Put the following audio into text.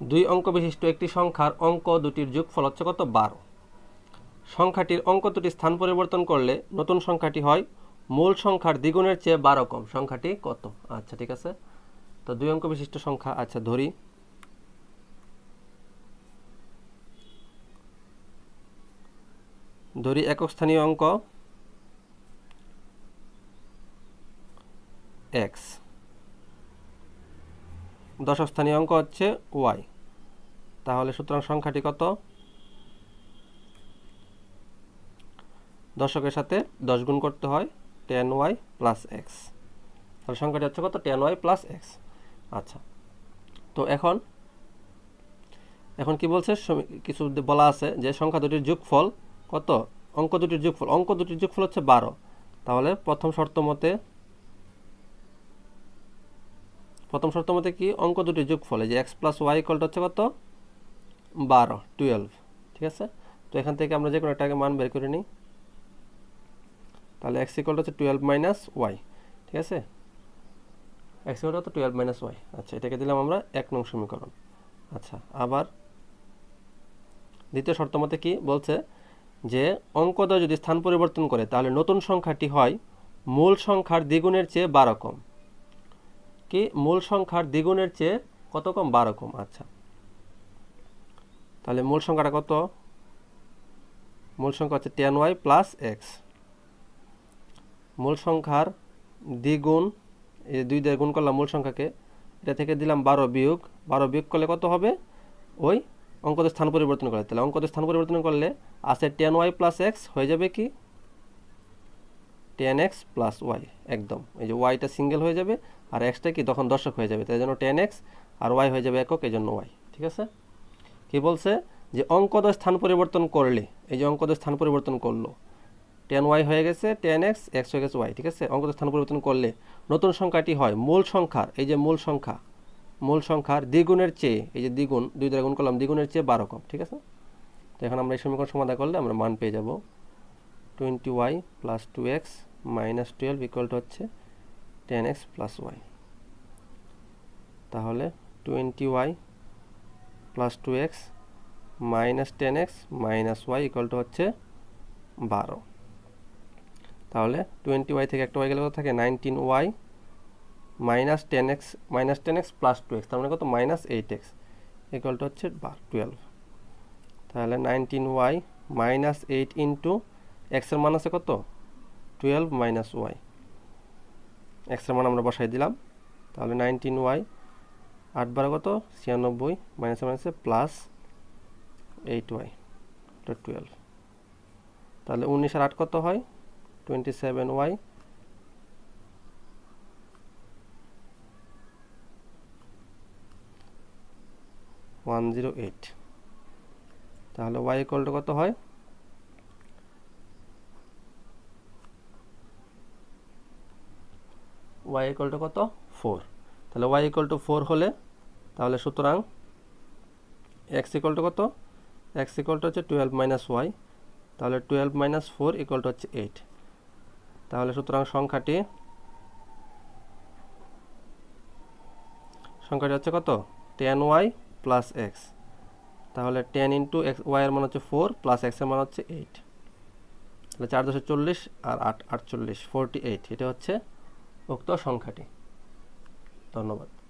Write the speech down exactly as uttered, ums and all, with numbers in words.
দুই অঙ্ক বিশিষ্ট একটি সংখ্যার অঙ্ক দুটির যোগফল হচ্ছে কত বারো। সংখ্যাটির অঙ্ক দুটি স্থান পরিবর্তন করলে নতুন সংখ্যাটি হয় মূল সংখ্যার দ্বিগুণের চেয়ে বারো কম। সংখ্যাটি কত? আচ্ছা ঠিক আছে, তো দুই অঙ্ক বিশিষ্ট সংখ্যা। আচ্ছা ধরি ধরি একক স্থানীয় অঙ্ক এক্স, দশক স্থানীয় অঙ্ক হচ্ছে ওয়াই। তাহলে সুতরাং সংখ্যাটি কত? দশকের সাথে দশ গুণ করতে হয়, টেন ওয়াই প্লাস এক্স। তাহলে সংখ্যাটি হচ্ছে কত? Ten Y plus X. আচ্ছা, তো এখন এখন কি বলছে? কিছু বলা আছে যে সংখ্যা দুটির যোগফল কত? অঙ্ক দুটির যোগফল অঙ্ক দুটির যোগফল হচ্ছে বারো। তাহলে প্রথম শর্ত মতে প্রথম শর্ত মতে কি? অঙ্ক দুটির যোগফল, এই যে এক্স প্লাস ওয়াই ইকুয়ালটা হচ্ছে কত? বারো, টুয়েলভ। ঠিক আছে, তো এখান থেকে আমরা যে কোনো একটাকে মান বের করে নিই। তাহলে এক্স ইকুয়ালটা হচ্ছে টুয়েলভ মাইনাস ওয়াই। ঠিক আছে, এক্স ইকুয়ালটা হচ্ছে টুয়েলভ মাইনাস ওয়াই। আচ্ছা, এটাকে দিলাম আমরা এক নং সমীকরণ। আচ্ছা, আবার দ্বিতীয় শর্ত মতে কি বলছে? যে অঙ্কদ্বয় যদি স্থান পরিবর্তন করে তাহলে নতুন সংখ্যাটি হয় মূল সংখ্যার দ্বিগুণের চেয়ে বারো কম। কি? মূল সংখ্যার দ্বিগুণের চেয়ে কত কম? বারো কম। আচ্ছা, তাহলে মূল সংখ্যাটা কত? মূল সংখ্যা হচ্ছে টেন ওয়াই প্লাস এক্স। মূল সংখ্যার দ্বিগুণ, এই দুই দিয়ে গুণ করলাম মূল সংখ্যাকে, এটা থেকে দিলাম বারো বিয়োগ, বারো বিয়োগ করলে কত হবে? ওই অঙ্কদের স্থান পরিবর্তন করে। তাহলে অঙ্কদের স্থান পরিবর্তন করলে আছে টেন ওয়াই প্লাস এক্স, হয়ে যাবে কি? Ten X plus Y. একদম, এই যে ওয়াইটা সিঙ্গেল হয়ে যাবে আর এক্সটা কি তখন দশক হয়ে যাবে, তাই জন্য টেন এক্স আর ওয়াই হয়ে যাবে একক, এই জন্য ওয়াই। ঠিক আছে, কি বলছে? যে অঙ্কদ্বয় স্থান পরিবর্তন করলে, এই যে অঙ্কদ্বয় স্থান পরিবর্তন করলো, টেন ওয়াই হয়ে গেছে টেন এক্স, এক্স হয়ে গেছে ওয়াই। ঠিক আছে, অঙ্কদ্বয় স্থান পরিবর্তন করলে নতুন সংখ্যাটি হয় মূল সংখ্যার, এই যে মূল সংখ্যা, মূল সংখ্যার দ্বিগুণের চেয়ে, এই যে দ্বিগুণ, দুই দ্বারা গুণ করলাম, দ্বিগুণের চেয়ে বারো কম। ঠিক আছে, তো এখন আমরা এই সমীকরণ সমাধান করলে আমরা মান পেয়ে যাব twenty Y plus two X minus twelve equal to হচ্ছে টেন এক্স প্লাস ওয়াই। তাহলে twenty Y plus two X minus ten X minus Y equal to হচ্ছে বারো। তাহলে টোয়েন্টি ওয়াই থেকে একটা ওয়াই গেলে কত থাকে? Nineteen Y minus ten X minus ten X plus two X, তার মানে কত? Minus eight X equal to হচ্ছে টুয়েলভ। তাহলে nineteen Y minus eight into এক্সের মান আছে কত? Twelve minus Y. এক্সের মান আমরা বসাই দিলাম। তাহলে নাইনটিন ওয়াই আট বারো কত? ছিয়ানব্বই, মাইনাসে মাইনাসে প্লাস এইট ওয়াই টুয়েলভ। তাহলে উনিশ আর আট কত হয়? Twenty seven Y one zero eight. তাহলে ওয়াই ইকুয়াল টু কত হয়? ওয়াই ইকুয়াল টু কত? ফোর। তাহলে ওয়াই ইকুয়াল টু ফোর হলে তাহলে সুতরাং এক্স ইকুয়াল টু কত? এক্স ইকুয়াল টু হচ্ছে টুয়েলভ মাইনাস ওয়াই। তাহলে twelve minus four equal to হচ্ছে এইট। তাহলে সুতরাং সংখ্যাটি সংখ্যাটি হচ্ছে কত? Ten Y plus X. তাহলে টেন ইন্টু এক্স, ওয়াই এর মান হচ্ছে ফোর প্লাস এক্স এর মান হচ্ছে এইট। তাহলে চার দশে চল্লিশ আর আট আটচল্লিশ, ফোরটি এইট। এটা হচ্ছে উক্ত সংখ্যাটি। ধন্যবাদ।